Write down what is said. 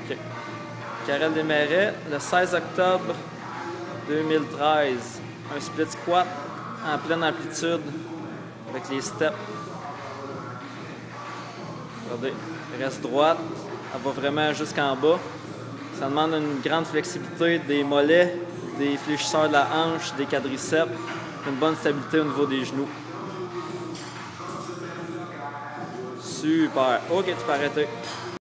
OK. Karel Desmarais, le 16 octobre 2013. Un split squat en pleine amplitude avec les steps. Regardez, reste droite. Elle va vraiment jusqu'en bas. Ça demande une grande flexibilité des mollets, des fléchisseurs de la hanche, des quadriceps, une bonne stabilité au niveau des genoux. Super. OK, tu peux arrêter.